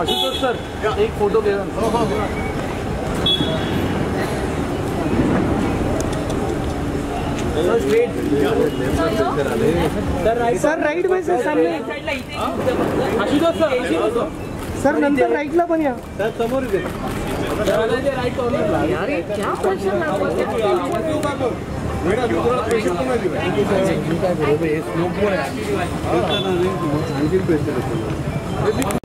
Ashutosh sir एक photo घ्या. Sir right में सर सामने. आशुतोष सर सर नंतर राइटला पण या. सर समोर इथे राईट कॉर्नरला. यार क्या क्वेश्चन लागतो.